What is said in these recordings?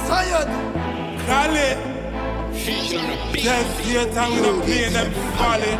Tired. Cali. Just Satan, we don't play them folly.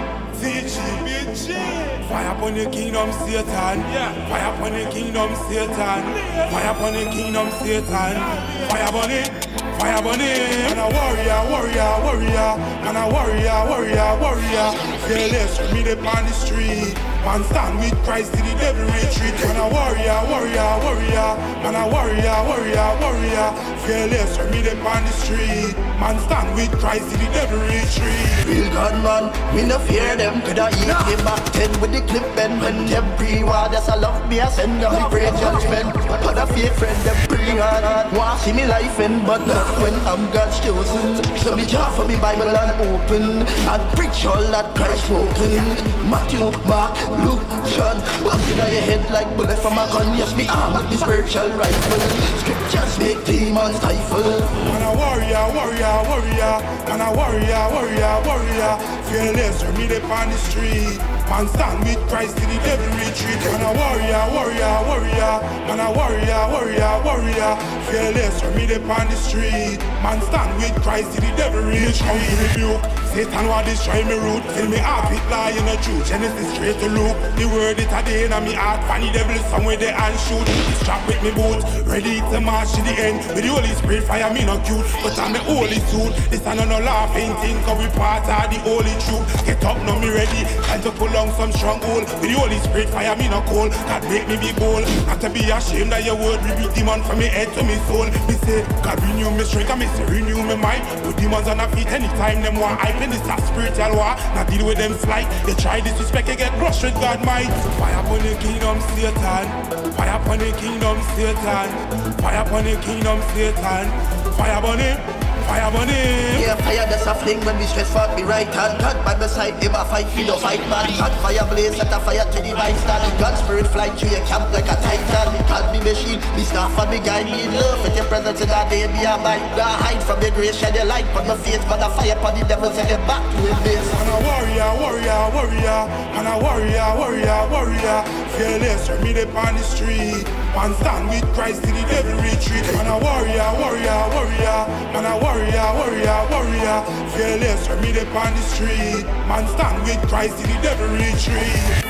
CG. Fire upon the kingdom, Satan. Fire upon the kingdom, Satan. Fire upon the kingdom, Satan. Fire upon it. Fire upon it. Man a warrior, warrior, warrior. Man a warrior, warrior, warrior. Fearless, me up on the street. Man stand with Christ till the devil retreat. Man a warrior, warrior, warrior. Man a warrior, warrior, warrior. Fearless, me up on the street. Man stand with Christ till the devil retreat. Real gunman, me no fear them. Coulda eat him back 10 with the clip bend. When them pre-war, that's a love me, I send them the great judgment. But a fake friend, them pre-hard. Want see me life end, but not when I'm God's chosen. So me jar for me Bible and open, and preach all that Christ spoken. Matthew, Mark, Luke, John. What's in your head like bullet from a gun? Yes, me arm with the spiritual rifle. Scriptures make demons stifle. Man a warrior, warrior, warrior. Man a warrior, warrior, warrior. Fearless, we meet up on the street. Man stand with Christ till the devil retreat. Man a warrior, warrior, warrior. Man a warrior, warrior, warrior. Fearless, we meet up on the street. Man stand with Christ till the devil retreat. Come to rebuke. Satan want destroy me root. Fill me heart with lie and the truth. Genesis straight to Luke. The word it a day in me heart. Funny devil somewhere there and shoot. Strap with me boots. Ready to march to the end. With the Holy Spirit fire me not cute. But I'm a holy suit. This and no laughing thing. Cause we part of the holy truth. Get up now me ready. Time to pull on some stronghold. With the Holy Spirit fire me not cold. God make me be bold. Not to be ashamed that your word rebuke demon from me head to me soul. Me say God renew me strength and me say renew me mind. Put demons on our feet anytime them want hype. In this a spiritual war. Not deal with them slight. You try disrespect you get crushed with God might. Fire upon the kingdom Satan. Fire upon the kingdom Satan. Fire upon the kingdom Satan. Fire upon it. Fire upon it. Yeah, fire that's a fling when we stress for me right hand. God by my side, ever fight, me no fight man. God fire blaze, set a fire to the right stand. God spirit fly through your camp like a titan. God me machine, me staff and me guide me in love. With your presence in that day, be a mind. God hide from the grace, shed your light on my face. But the fire upon the devil, send it back to his base. Man a warrior, warrior, warrior. Man a warrior, warrior, warrior. Fearless, we meet up on the street. Man stand with Christ till the devil retreat. Man a warrior, warrior, warrior. Man a warrior, warrior, warrior. Fearless, we meet up on the street. Man stand with Christ till the devil retreat.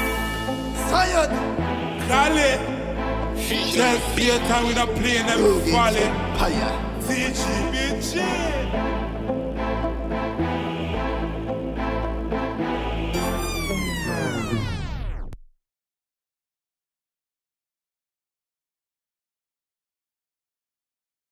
Tired. Cali. Just Satan, we not playing them folly. Fire. CG, bitch.